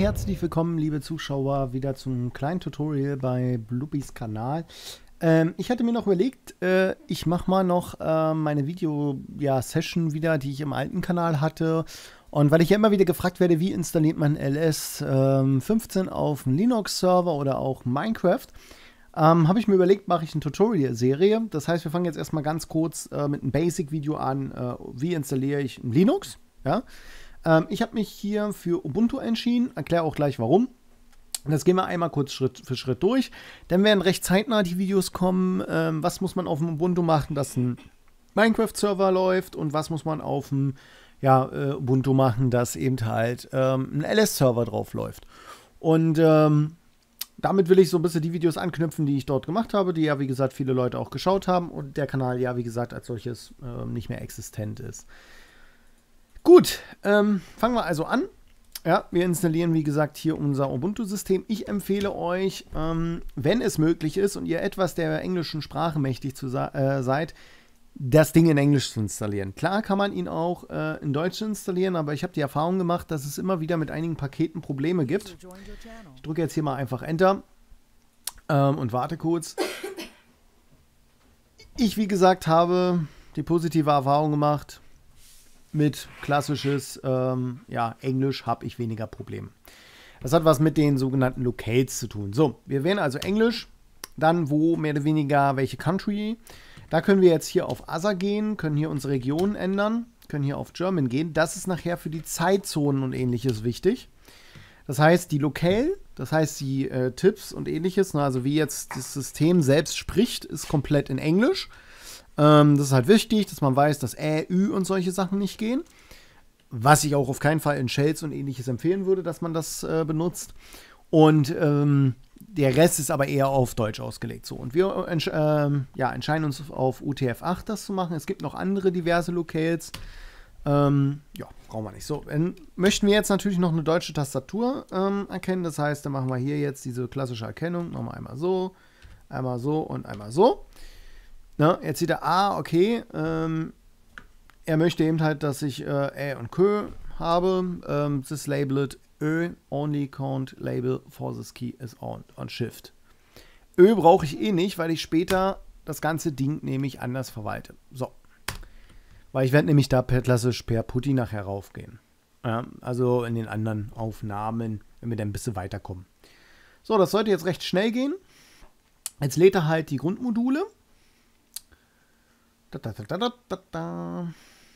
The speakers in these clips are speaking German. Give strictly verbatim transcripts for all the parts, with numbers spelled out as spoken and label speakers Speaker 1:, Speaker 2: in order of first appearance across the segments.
Speaker 1: herzlich willkommen, liebe Zuschauer, wieder zum kleinen Tutorial bei Blubbys Kanal. Ähm, ich hatte mir noch überlegt, äh, ich mache mal noch äh, meine Video-Session ja, wieder, die ich im alten Kanal hatte. Und weil ich ja immer wieder gefragt werde, wie installiert man L S ähm, fünfzehn auf einem Linux-Server oder auch Minecraft, ähm, habe ich mir überlegt, mache ich eine Tutorial-Serie. Das heißt, wir fangen jetzt erstmal ganz kurz äh, mit einem Basic-Video an, äh, wie installiere ich Linux, ja. Ich habe mich hier für Ubuntu entschieden, erkläre auch gleich warum. Das gehen wir einmal kurz Schritt für Schritt durch. Dann werden recht zeitnah die Videos kommen, ähm, was muss man auf dem Ubuntu machen, dass ein Minecraft-Server läuft und was muss man auf dem ja, äh, Ubuntu machen, dass eben halt ähm, ein L S-Server drauf läuft. Und ähm, damit will ich so ein bisschen die Videos anknüpfen, die ich dort gemacht habe, die ja wie gesagt viele Leute auch geschaut haben und der Kanal ja wie gesagt als solches äh, nicht mehr existent ist. Gut, ähm, fangen wir also an. Ja, wir installieren, wie gesagt, hier unser Ubuntu-System. Ich empfehle euch, ähm, wenn es möglich ist und ihr etwas der englischen Sprache mächtig zu äh, seid, das Ding in Englisch zu installieren. Klar kann man ihn auch äh, in Deutsch installieren, aber ich habe die Erfahrung gemacht, dass es immer wieder mit einigen Paketen Probleme gibt. Ich drücke jetzt hier mal einfach Enter ähm, und warte kurz. Ich, wie gesagt, habe die positive Erfahrung gemacht. Mit klassisches ähm, ja, Englisch habe ich weniger Probleme. Das hat was mit den sogenannten Locales zu tun. So, wir wählen also Englisch, dann wo mehr oder weniger welche Country. Da können wir jetzt hier auf Other gehen, können hier unsere Region ändern, können hier auf German gehen. Das ist nachher für die Zeitzonen und ähnliches wichtig. Das heißt, die Locale, das heißt die äh, Tipps und ähnliches, ne, also wie jetzt das System selbst spricht, ist komplett in Englisch. Das ist halt wichtig, dass man weiß, dass Ä, Ü und solche Sachen nicht gehen. Was ich auch auf keinen Fall in Shells und ähnliches empfehlen würde, dass man das äh, benutzt. Und ähm, der Rest ist aber eher auf Deutsch ausgelegt. So. Und wir entsch ähm, ja, entscheiden uns auf U T F acht das zu machen. Es gibt noch andere diverse Locales. Ähm, ja, brauchen wir nicht. So, dann möchten wir jetzt natürlich noch eine deutsche Tastatur ähm, erkennen. Das heißt, dann machen wir hier jetzt diese klassische Erkennung. Machen wir einmal so, einmal so und einmal so. Na, jetzt sieht er, ah, okay, ähm, er möchte eben halt, dass ich äh, Ä und Kö habe. Ähm, this labeled Ö, only count label for this key is on, on Shift. Ö brauche ich eh nicht, weil ich später das ganze Ding nämlich anders verwalte. So. Weil ich werde nämlich da per klassisch per Putty nachher raufgehen. Ja, also in den anderen Aufnahmen, wenn wir dann ein bisschen weiterkommen. So, das sollte jetzt recht schnell gehen. Jetzt lädt er halt die Grundmodule. Da, da, da, da, da, da.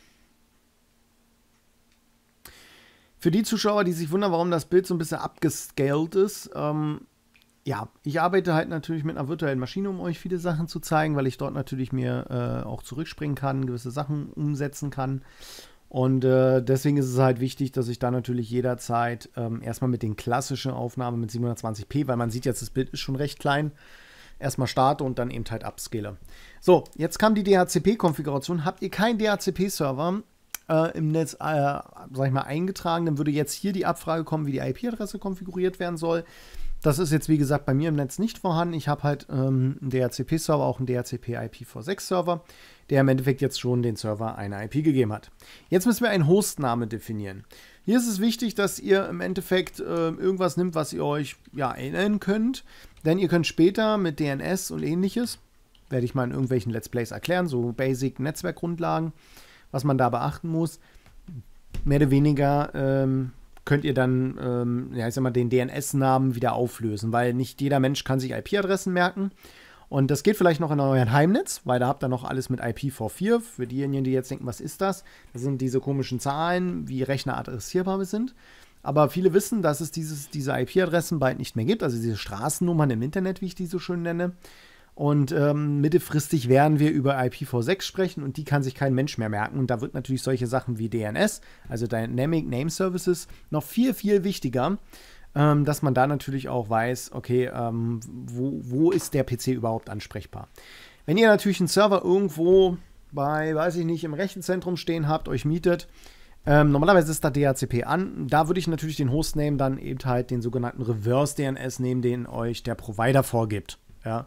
Speaker 1: Für die Zuschauer, die sich wundern, warum das Bild so ein bisschen abgescaled ist, ähm, ja, ich arbeite halt natürlich mit einer virtuellen Maschine, um euch viele Sachen zu zeigen, weil ich dort natürlich mir äh, auch zurückspringen kann, gewisse Sachen umsetzen kann. Und äh, deswegen ist es halt wichtig, dass ich da natürlich jederzeit ähm, erstmal mit den klassischen Aufnahmen mit siebenhundertzwanzig p, weil man sieht jetzt, das Bild ist schon recht klein, erstmal starte und dann eben halt upscale. So, jetzt kam die D H C P-Konfiguration. Habt ihr keinen D H C P-Server äh, im Netz, äh, sag ich mal, eingetragen, dann würde jetzt hier die Abfrage kommen, wie die I P-Adresse konfiguriert werden soll. Das ist jetzt, wie gesagt, bei mir im Netz nicht vorhanden. Ich habe halt ähm, einen D H C P-Server, auch einen D H C P I P v sechs Server, der im Endeffekt jetzt schon den Server eine I P gegeben hat. Jetzt müssen wir einen Hostname definieren. Hier ist es wichtig, dass ihr im Endeffekt äh, irgendwas nimmt, was ihr euch ja erinnern könnt. Denn ihr könnt später mit D N S und ähnliches, werde ich mal in irgendwelchen Let's Plays erklären, so Basic Netzwerkgrundlagen, was man da beachten muss. Mehr oder weniger ähm, könnt ihr dann, ähm, ja, ich sag mal, den D N S-Namen wieder auflösen, weil nicht jeder Mensch kann sich I P-Adressen merken. Und das geht vielleicht noch in euren Heimnetz, weil da habt ihr noch alles mit I P v vier. Für diejenigen, die jetzt denken, was ist das? Das sind diese komischen Zahlen, wie Rechner adressierbar sind. Aber viele wissen, dass es dieses, diese I P-Adressen bald nicht mehr gibt, also diese Straßennummern im Internet, wie ich die so schön nenne. Und ähm, mittelfristig werden wir über I P v sechs sprechen und die kann sich kein Mensch mehr merken. Und da wird natürlich solche Sachen wie D N S, also Dynamic Name Services, noch viel, viel wichtiger, ähm, dass man da natürlich auch weiß, okay, ähm, wo, wo ist der P C überhaupt ansprechbar. Wenn ihr natürlich einen Server irgendwo bei, weiß ich nicht, im Rechenzentrum stehen habt, euch mietet, Ähm, normalerweise ist da D H C P an. Da würde ich natürlich den Hostname dann eben halt den sogenannten Reverse D N S nehmen, den euch der Provider vorgibt. Ja.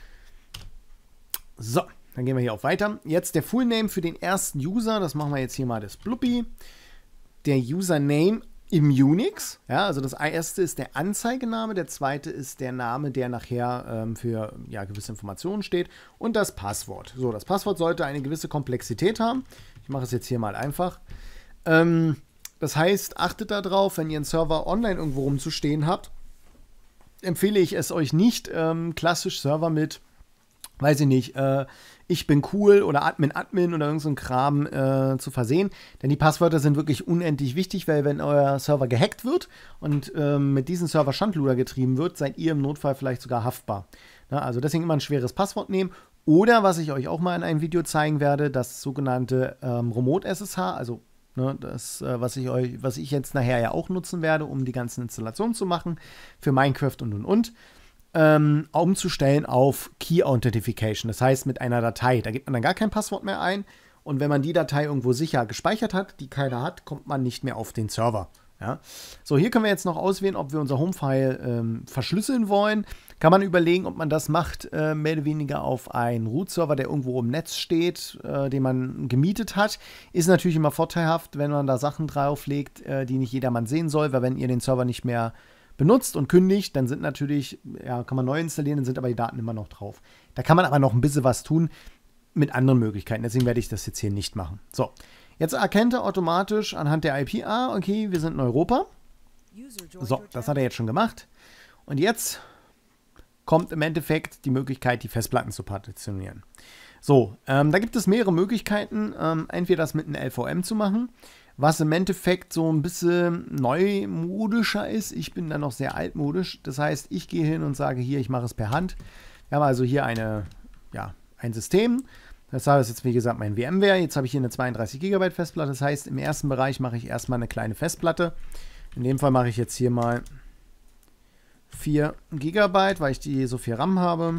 Speaker 1: So, dann gehen wir hier auf Weiter. Jetzt der Fullname für den ersten User. Das machen wir jetzt hier mal das Blubby. Der Username im Unix. Ja, also das erste ist der Anzeigename, der zweite ist der Name, der nachher ähm, für ja, gewisse Informationen steht und das Passwort. So, das Passwort sollte eine gewisse Komplexität haben. Ich mache es jetzt hier mal einfach. Ähm, das heißt, achtet darauf, wenn ihr einen Server online irgendwo rumzustehen habt, empfehle ich es euch nicht, ähm, klassisch Server mit, weiß ich nicht, äh, ich bin cool oder Admin, Admin oder irgend so ein Kram äh, zu versehen. Denn die Passwörter sind wirklich unendlich wichtig, weil wenn euer Server gehackt wird und ähm, mit diesem Server Schindluder getrieben wird, seid ihr im Notfall vielleicht sogar haftbar. Na, also deswegen immer ein schweres Passwort nehmen. Oder, was ich euch auch mal in einem Video zeigen werde, das sogenannte ähm, Remote S S H, also ne, das, äh, was ich euch, was ich jetzt nachher ja auch nutzen werde, um die ganzen Installationen zu machen für Minecraft und und und. Ähm, umzustellen auf Key Authentication. Das heißt, mit einer Datei. Da gibt man dann gar kein Passwort mehr ein. Und wenn man die Datei irgendwo sicher gespeichert hat, die keiner hat, kommt man nicht mehr auf den Server. Ja? So, hier können wir jetzt noch auswählen, ob wir unser Home-File ähm, verschlüsseln wollen. Kann man überlegen, ob man das macht, äh, mehr oder weniger auf einen Root-Server, der irgendwo im Netz steht, äh, den man gemietet hat. Ist natürlich immer vorteilhaft, wenn man da Sachen drauflegt, äh, die nicht jedermann sehen soll, weil wenn ihr den Server nicht mehr benutzt und kündigt, dann sind natürlich, ja, kann man neu installieren, dann sind aber die Daten immer noch drauf. Da kann man aber noch ein bisschen was tun mit anderen Möglichkeiten. Deswegen werde ich das jetzt hier nicht machen. So, jetzt erkennt er automatisch anhand der I P, ah, okay, wir sind in Europa. So, das hat er jetzt schon gemacht. Und jetzt kommt im Endeffekt die Möglichkeit, die Festplatten zu partitionieren. So, ähm, da gibt es mehrere Möglichkeiten. Ähm, entweder das mit einem L V M zu machen, was im Endeffekt so ein bisschen neumodischer ist. Ich bin dann noch sehr altmodisch. Das heißt, ich gehe hin und sage hier, ich mache es per Hand. Wir haben also hier eine, ja, ein System. Das ist jetzt, wie gesagt, mein VMware. Jetzt habe ich hier eine zweiunddreißig Gigabyte Festplatte. Das heißt, im ersten Bereich mache ich erstmal eine kleine Festplatte. In dem Fall mache ich jetzt hier mal vier Gigabyte, weil ich die so viel RAM habe.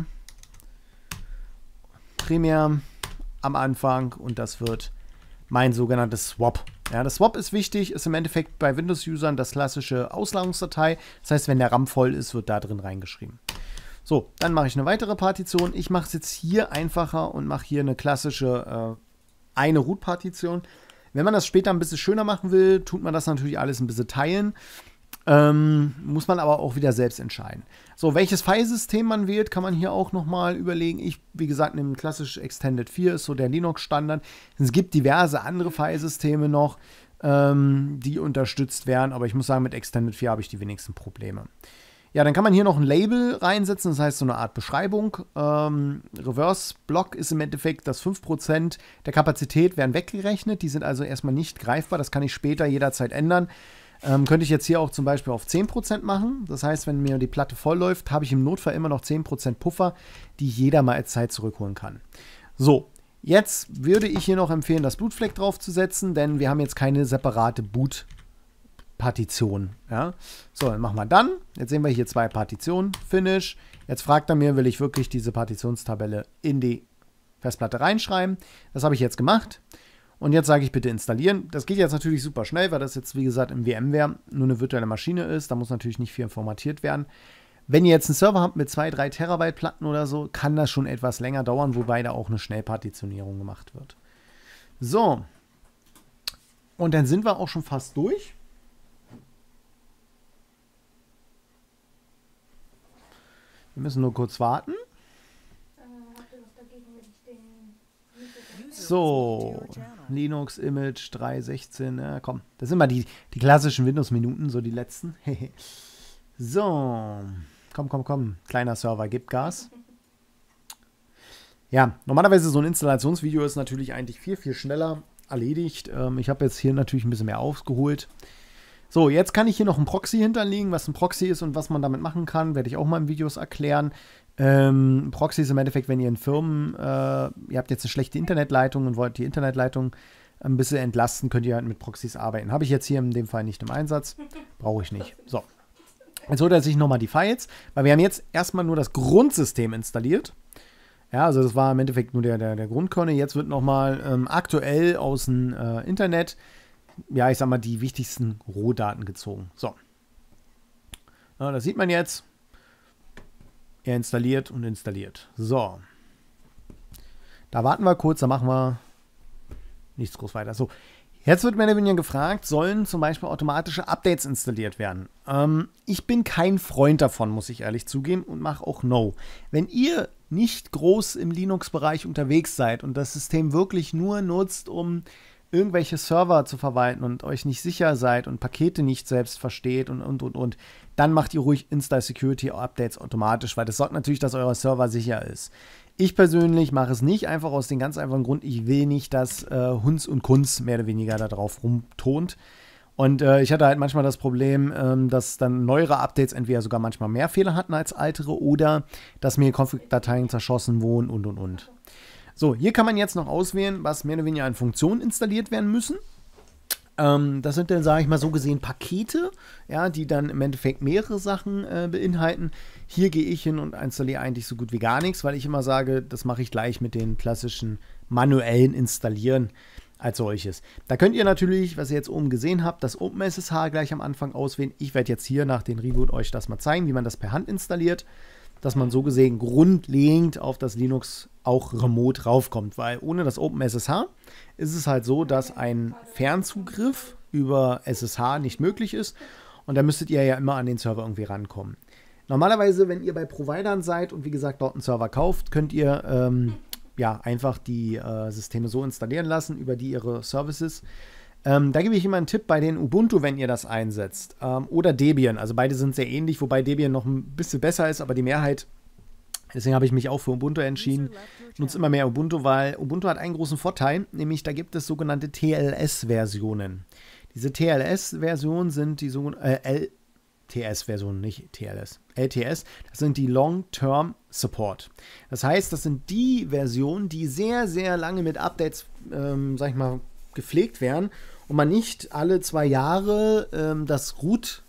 Speaker 1: Primär am Anfang und das wird mein sogenanntes Swap. Ja, das Swap ist wichtig, ist im Endeffekt bei Windows-Usern das klassische Auslagerungsdatei. Das heißt, wenn der RAM voll ist, wird da drin reingeschrieben. So, dann mache ich eine weitere Partition. Ich mache es jetzt hier einfacher und mache hier eine klassische äh, eine Root-Partition. Wenn man das später ein bisschen schöner machen will, tut man das natürlich alles ein bisschen teilen. Ähm, muss man aber auch wieder selbst entscheiden. So, welches Filesystem man wählt, kann man hier auch nochmal überlegen. Ich, wie gesagt, nehme klassisch Extended vier, ist so der Linux-Standard. Es gibt diverse andere Filesysteme noch, ähm, die unterstützt werden, aber ich muss sagen, mit Extended vier habe ich die wenigsten Probleme. Ja, dann kann man hier noch ein Label reinsetzen, das heißt so eine Art Beschreibung. Ähm, Reverse-Block ist im Endeffekt, dass fünf Prozent der Kapazität werden weggerechnet. Die sind also erstmal nicht greifbar, das kann ich später jederzeit ändern. Ähm, könnte ich jetzt hier auch zum Beispiel auf zehn Prozent machen. Das heißt, wenn mir die Platte voll läuft, habe ich im Notfall immer noch zehn Prozent Puffer, die ich jederzeit zurückholen kann. So, jetzt würde ich hier noch empfehlen, das Bootflag draufzusetzen, denn wir haben jetzt keine separate Boot-Partition. Ja? So, dann machen wir dann. Jetzt sehen wir hier zwei Partitionen. Finish. Jetzt fragt er mir, will ich wirklich diese Partitionstabelle in die Festplatte reinschreiben. Das habe ich jetzt gemacht. Und jetzt sage ich bitte installieren. Das geht jetzt natürlich super schnell, weil das jetzt, wie gesagt, im VMware nur eine virtuelle Maschine ist. Da muss natürlich nicht viel formatiert werden. Wenn ihr jetzt einen Server habt mit zwei, drei Terabyte Platten oder so, kann das schon etwas länger dauern, wobei da auch eine Schnellpartitionierung gemacht wird. So. Und dann sind wir auch schon fast durch. Wir müssen nur kurz warten. So, Linux Image drei sechzehn, ja, komm, das sind mal die, die klassischen Windows-Minuten, so die letzten. So, komm, komm, komm, kleiner Server, gib Gas. Ja, normalerweise so ein Installationsvideo ist natürlich eigentlich viel, viel schneller erledigt. Ähm, ich habe jetzt hier natürlich ein bisschen mehr aufgeholt. So, jetzt kann ich hier noch ein Proxy hinterlegen. Was ein Proxy ist und was man damit machen kann, werde ich auch mal in Videos erklären. Ähm, Proxy ist im Endeffekt, wenn ihr in Firmen, äh, ihr habt jetzt eine schlechte Internetleitung und wollt die Internetleitung ein bisschen entlasten, könnt ihr halt mit Proxys arbeiten. Habe ich jetzt hier in dem Fall nicht im Einsatz. Brauche ich nicht. So. Jetzt holt er sich nochmal die Files, weil wir haben jetzt erstmal nur das Grundsystem installiert. Ja, also das war im Endeffekt nur der, der, der Grundkernel. Jetzt wird nochmal ähm, aktuell aus dem äh, Internet, ja, ich sag mal, die wichtigsten Rohdaten gezogen. So. Ja, das sieht man jetzt. Er installiert und installiert. So. Da warten wir kurz, da machen wir nichts groß weiter. So. Jetzt wird mehr oder weniger gefragt, sollen zum Beispiel automatische Updates installiert werden? Ähm, ich bin kein Freund davon, muss ich ehrlich zugeben, und mache auch No. Wenn ihr nicht groß im Linux-Bereich unterwegs seid und das System wirklich nur nutzt, um irgendwelche Server zu verwalten und euch nicht sicher seid und Pakete nicht selbst versteht und, und, und, und, dann macht ihr ruhig Insta-Security-Updates automatisch, weil das sorgt natürlich, dass euer Server sicher ist. Ich persönlich mache es nicht, einfach aus dem ganz einfachen Grund, ich will nicht, dass äh, Hunz und Kunz mehr oder weniger da drauf rumtont. Und äh, ich hatte halt manchmal das Problem, ähm, dass dann neuere Updates entweder sogar manchmal mehr Fehler hatten als ältere oder dass mir Config-Dateien zerschossen wurden und, und, und. So, hier kann man jetzt noch auswählen, was mehr oder weniger an Funktionen installiert werden müssen. Ähm, das sind dann, sage ich mal, so gesehen Pakete, ja, die dann im Endeffekt mehrere Sachen äh, beinhalten. Hier gehe ich hin und installiere eigentlich so gut wie gar nichts, weil ich immer sage, das mache ich gleich mit den klassischen manuellen Installieren als solches. Da könnt ihr natürlich, was ihr jetzt oben gesehen habt, das OpenSSH gleich am Anfang auswählen. Ich werde jetzt hier nach dem Reboot euch das mal zeigen, wie man das per Hand installiert, dass man so gesehen grundlegend auf das Linux auch remote raufkommt, weil ohne das OpenSSH ist es halt so, dass ein Fernzugriff über S S H nicht möglich ist und da müsstet ihr ja immer an den Server irgendwie rankommen. Normalerweise, wenn ihr bei Providern seid und wie gesagt dort einen Server kauft, könnt ihr ähm, ja einfach die äh, Systeme so installieren lassen über die ihre Services. Ähm, da gebe ich immer einen Tipp bei den Ubuntu, wenn ihr das einsetzt. Ähm, oder Debian. Also beide sind sehr ähnlich, wobei Debian noch ein bisschen besser ist, aber die Mehrheit, deswegen habe ich mich auch für Ubuntu entschieden, nutze immer mehr Ubuntu, weil Ubuntu hat einen großen Vorteil, nämlich da gibt es sogenannte T L S-Versionen. Diese T L S-Versionen sind die sogenannten äh, L T S-Versionen, nicht T L S. L T S, das sind die Long-Term Support. Das heißt, das sind die Versionen, die sehr, sehr lange mit Updates, ähm, sag ich mal, gepflegt werden und man nicht alle zwei Jahre ähm, das Root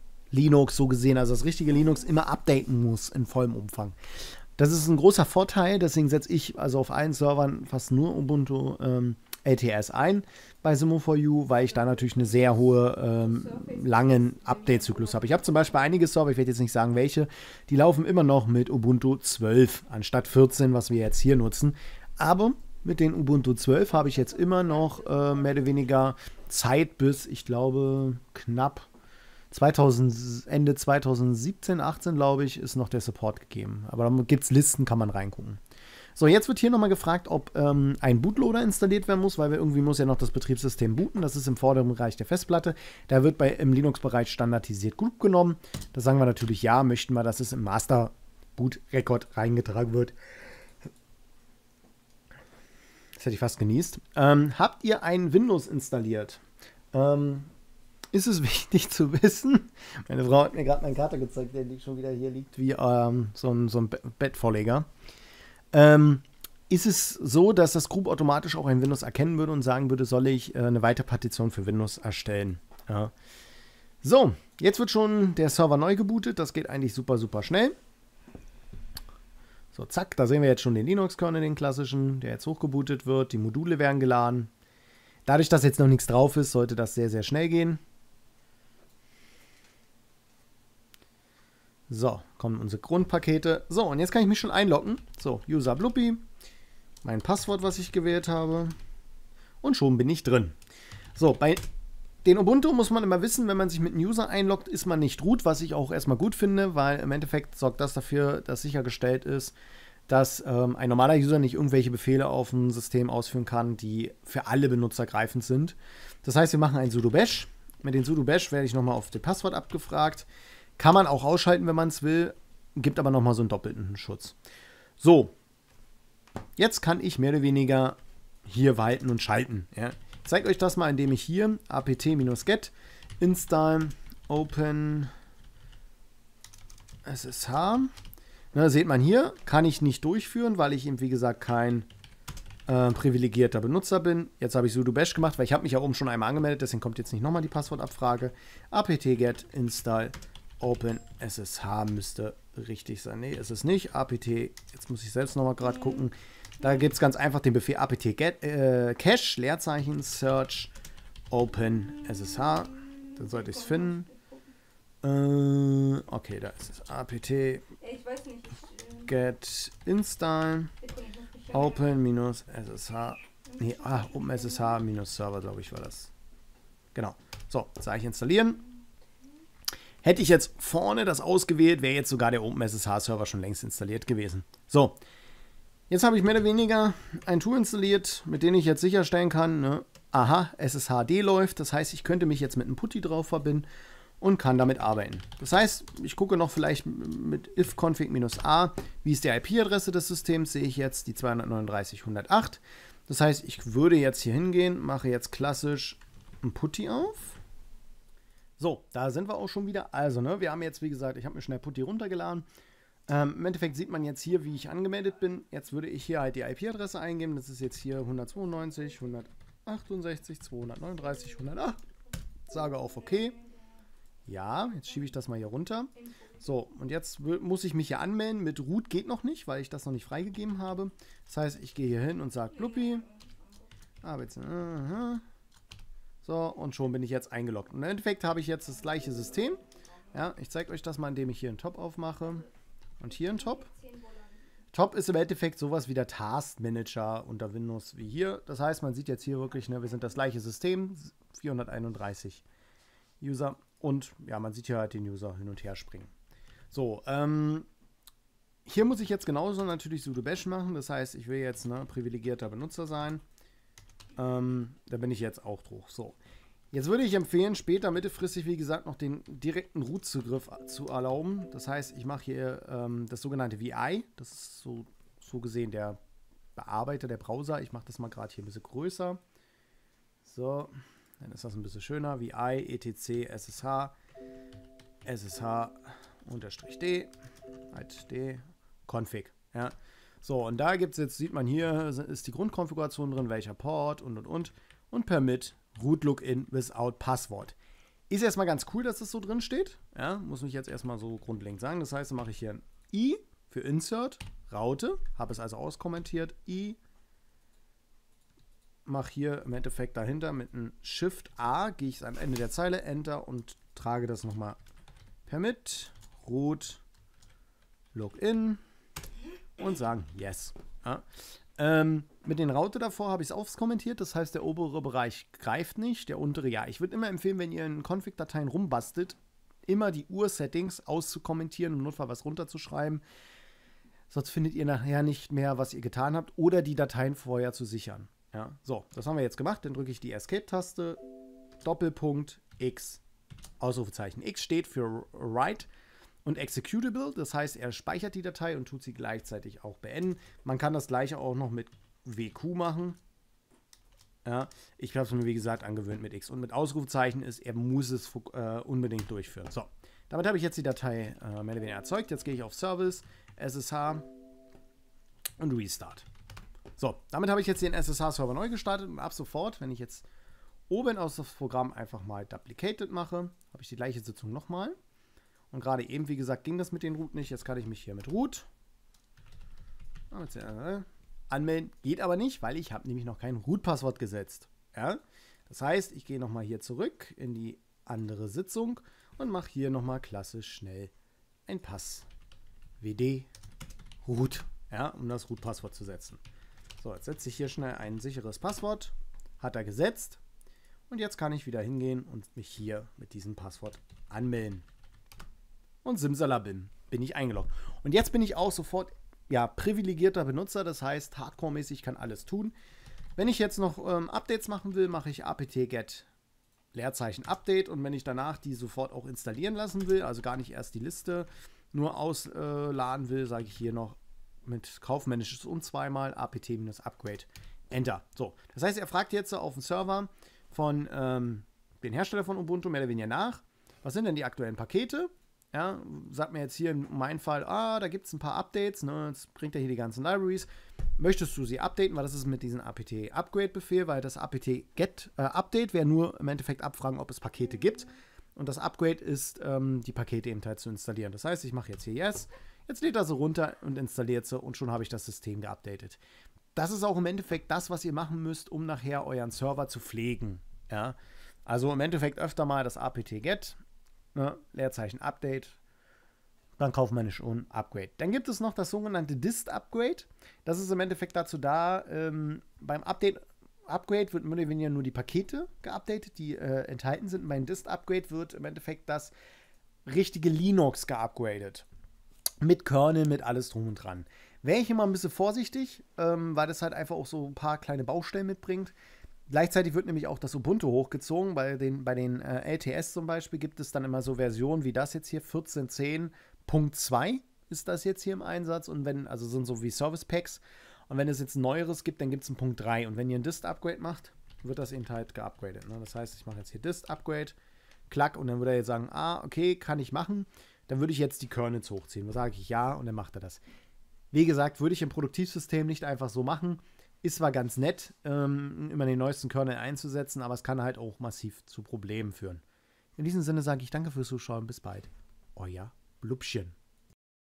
Speaker 1: Linux so gesehen, also das richtige Linux, immer updaten muss in vollem Umfang. Das ist ein großer Vorteil, deswegen setze ich also auf allen Servern fast nur Ubuntu ähm, L T S ein bei Sumo for You, weil ich da natürlich eine sehr hohe, ähm, langen Update-Zyklus habe. Ich habe zum Beispiel einige Server, ich werde jetzt nicht sagen welche, die laufen immer noch mit Ubuntu zwölf anstatt vierzehn, was wir jetzt hier nutzen. Aber mit den Ubuntu zwölf habe ich jetzt immer noch äh, mehr oder weniger Zeit bis, ich glaube, knapp zweitausend, Ende zweitausendsiebzehn, achtzehn, glaube ich, ist noch der Support gegeben. Aber da gibt es Listen, kann man reingucken. So, jetzt wird hier nochmal gefragt, ob ähm, ein Bootloader installiert werden muss, weil wir irgendwie muss ja noch das Betriebssystem booten. Das ist im vorderen Bereich der Festplatte. Da wird bei, im Linux-Bereich standardisiert Group genommen. Da sagen wir natürlich ja, möchten wir, dass es im Master-Boot-Record reingetragen wird. Das hätte ich fast genießt. Ähm, habt ihr ein Windows installiert? Ähm, ist es wichtig zu wissen? Meine Frau hat mir gerade meinen Kater gezeigt, der liegt schon wieder hier liegt wie ähm, so ein, so ein Bettvorleger. Ähm, ist es so, dass das Group automatisch auch ein Windows erkennen würde und sagen würde, soll ich äh, eine weitere Partition für Windows erstellen? Ja. So, jetzt wird schon der Server neu gebootet. Das geht eigentlich super, super schnell. So, zack, da sehen wir jetzt schon den Linux-Kernel, den klassischen, der jetzt hochgebootet wird. Die Module werden geladen. Dadurch, dass jetzt noch nichts drauf ist, sollte das sehr, sehr schnell gehen. So, kommen unsere Grundpakete. So, und jetzt kann ich mich schon einloggen. So, User Bluppi, mein Passwort, was ich gewählt habe. Und schon bin ich drin. So, bei den Ubuntu muss man immer wissen, wenn man sich mit einem User einloggt, ist man nicht root, was ich auch erstmal gut finde, weil im Endeffekt sorgt das dafür, dass sichergestellt ist, dass ähm, ein normaler User nicht irgendwelche Befehle auf dem System ausführen kann, die für alle Benutzer greifend sind. Das heißt, wir machen ein sudo bash. Mit dem sudo bash werde ich nochmal auf das Passwort abgefragt. Kann man auch ausschalten, wenn man es will, gibt aber nochmal so einen doppelten Schutz. So, jetzt kann ich mehr oder weniger hier walten und schalten. Ja. Ich zeige euch das mal, indem ich hier apt-get install open S S H. Na, seht man hier, kann ich nicht durchführen, weil ich eben, wie gesagt, kein äh, privilegierter Benutzer bin. Jetzt habe ich sudo bash gemacht, weil ich habe mich ja oben schon einmal angemeldet, deswegen kommt jetzt nicht nochmal die Passwortabfrage. apt-get install open S S H müsste richtig sein. Ne, ist es nicht. apt, jetzt muss ich selbst nochmal gerade gucken. Da gibt es ganz einfach den Befehl apt-get äh, cache, Leerzeichen, search, open S S H. Dann sollte ich es finden. Äh, okay, da ist es. apt-get install open-ssh Nee, ah, OpenSSH-Server, glaube ich, war das. Genau. So, jetzt sage ich installieren. Hätte ich jetzt vorne das ausgewählt, wäre jetzt sogar der OpenSSH-Server schon längst installiert gewesen. So, jetzt habe ich mehr oder weniger ein Tool installiert, mit dem ich jetzt sicherstellen kann, ne, aha, S S H D läuft. Das heißt, ich könnte mich jetzt mit einem Putty drauf verbinden und kann damit arbeiten. Das heißt, ich gucke noch vielleicht mit ifconfig-a, wie ist die I P-Adresse des Systems, sehe ich jetzt die zweihundertneununddreißig Punkt hundertacht. Das heißt, ich würde jetzt hier hingehen, mache jetzt klassisch ein Putty auf. So, da sind wir auch schon wieder. Also, ne, wir haben jetzt, wie gesagt, ich habe mir schnell Putty runtergeladen. Ähm, Im Endeffekt sieht man jetzt hier, wie ich angemeldet bin. Jetzt würde ich hier halt die I P-Adresse eingeben. Das ist jetzt hier hundertzweiundneunzig, hundertachtundsechzig, zweihundertneununddreißig, hundertacht. Sage auf OK. Ja, jetzt schiebe ich das mal hier runter. So, und jetzt muss ich mich hier anmelden. Mit Root geht noch nicht, weil ich das noch nicht freigegeben habe. Das heißt, ich gehe hier hin und sage Bluppi. Arbeits... Uh-huh. So, und schon bin ich jetzt eingeloggt. Und im Endeffekt habe ich jetzt das gleiche System. Ja, ich zeige euch das mal, indem ich hier einen Top aufmache. Und hier einen Top. Top ist im Endeffekt sowas wie der Task Manager unter Windows wie hier. Das heißt, man sieht jetzt hier wirklich, ne, wir sind das gleiche System. vierhunderteinunddreißig User. Und ja, man sieht hier halt den User hin und her springen. So, ähm, hier muss ich jetzt genauso natürlich sudo bash machen. Das heißt, ich will jetzt ne, privilegierter Benutzer sein. Ähm, da bin ich jetzt auch drauf. So, jetzt würde ich empfehlen, später mittelfristig, wie gesagt, noch den direkten Root-Zugriff zu erlauben. Das heißt, ich mache hier ähm, das sogenannte V I. Das ist so, so gesehen der Bearbeiter, der Browser. Ich mache das mal gerade hier ein bisschen größer. So, dann ist das ein bisschen schöner. V I, etc, S S H, S S H, unterstrich D, halt D, Config. Ja. So, und da gibt es jetzt, sieht man hier, ist die Grundkonfiguration drin, welcher Port und und und. Und Permit Root Login without Passwort. Ist erstmal ganz cool, dass das so drin steht. Ja, muss mich jetzt erstmal so grundlegend sagen. Das heißt, dann mache ich hier ein I für Insert, Raute, habe es also auskommentiert, I. Mache hier im Endeffekt dahinter mit einem Shift A, gehe ich am Ende der Zeile, Enter und trage das nochmal Permit Root Login. Und sagen Yes. Ja. Ähm, mit den Raute davor habe ich es auskommentiert. Das heißt, der obere Bereich greift nicht, der untere ja. Ich würde immer empfehlen, wenn ihr in Config-Dateien rumbastelt, immer die Ur-Settings auszukommentieren, im Notfall was runterzuschreiben. Sonst findet ihr nachher nicht mehr, was ihr getan habt. Oder die Dateien vorher zu sichern. Ja. So, das haben wir jetzt gemacht. Dann drücke ich die Escape-Taste. Doppelpunkt X. Ausrufezeichen. X steht für Write. Und Executable, das heißt, er speichert die Datei und tut sie gleichzeitig auch beenden. Man kann das gleiche auch noch mit W Q machen. Ja, ich habe es mir, wie gesagt, angewöhnt mit X. Und mit Ausrufezeichen ist, er muss es äh, unbedingt durchführen. So, damit habe ich jetzt die Datei äh, mehr oder weniger erzeugt. Jetzt gehe ich auf Service, S S H und Restart. So, damit habe ich jetzt den S S H-Server neu gestartet und ab sofort, wenn ich jetzt oben aus das Programm einfach mal Duplicated mache, habe ich die gleiche Sitzung nochmal. Und gerade eben, wie gesagt, ging das mit den Root nicht. Jetzt kann ich mich hier mit Root anmelden. Geht aber nicht, weil ich habe nämlich noch kein Root-Passwort gesetzt. Ja? Das heißt, ich gehe nochmal hier zurück in die andere Sitzung und mache hier nochmal klassisch schnell ein Pass. W D Root, ja, um das Root-Passwort zu setzen. So, jetzt setze ich hier schnell ein sicheres Passwort. Hat er gesetzt. Und jetzt kann ich wieder hingehen und mich hier mit diesem Passwort anmelden. Und simsalabim, bin ich eingeloggt. Und jetzt bin ich auch sofort ja, privilegierter Benutzer, das heißt, hardcore-mäßig kann alles tun. Wenn ich jetzt noch ähm, Updates machen will, mache ich apt-get Leerzeichen Update und wenn ich danach die sofort auch installieren lassen will, also gar nicht erst die Liste nur ausladen will, sage ich hier noch mit kaufmännisches und zweimal apt-upgrade Enter. So, das heißt, er fragt jetzt auf dem Server von ähm, den Hersteller von Ubuntu mehr oder weniger nach, was sind denn die aktuellen Pakete? Ja, sagt mir jetzt hier in meinem Fall, ah, da gibt es ein paar Updates, ne, jetzt bringt er hier die ganzen Libraries. Möchtest du sie updaten, weil das ist mit diesem apt-upgrade-Befehl, weil das apt-get-update wäre nur im Endeffekt abfragen, ob es Pakete gibt. Und das Upgrade ist, ähm, die Pakete eben halt zu installieren. Das heißt, ich mache jetzt hier Yes, jetzt lädt er sie runter und installiert sie und schon habe ich das System geupdatet. Das ist auch im Endeffekt das, was ihr machen müsst, um nachher euren Server zu pflegen. Ja? Also im Endeffekt öfter mal das apt-get, ne, Leerzeichen Update, dann kaufmännisch und Upgrade. Dann gibt es noch das sogenannte Dist Upgrade. Das ist im Endeffekt dazu da, ähm, beim Update Upgrade wird mehr oder weniger nur die Pakete geupdatet, die äh, enthalten sind. Mein Dist-Upgrade wird im Endeffekt das richtige Linux geupgradet. Mit Kernel, mit alles drum und dran. Wäre ich immer ein bisschen vorsichtig, ähm, weil das halt einfach auch so ein paar kleine Baustellen mitbringt. Gleichzeitig wird nämlich auch das Ubuntu hochgezogen. Bei den, bei den äh, L T S zum Beispiel gibt es dann immer so Versionen wie das jetzt hier, vierzehn zehn Punkt zwei ist das jetzt hier im Einsatz. Und wenn, also sind so wie Service Packs. Und wenn es jetzt ein neueres gibt, dann gibt es einen Punkt drei. Und wenn ihr ein Dist-Upgrade macht, wird das eben halt geupgradet. Ne? Das heißt, ich mache jetzt hier Dist-Upgrade, klack, und dann würde er jetzt sagen, ah, okay, kann ich machen. Dann würde ich jetzt die Kernels hochziehen. Dann sage ich ja und dann macht er das. Wie gesagt, würde ich im Produktivsystem nicht einfach so machen. Ist zwar ganz nett, ähm, immer den neuesten Kernel einzusetzen, aber es kann halt auch massiv zu Problemen führen. In diesem Sinne sage ich danke fürs Zuschauen. Bis bald. Euer Blubchen.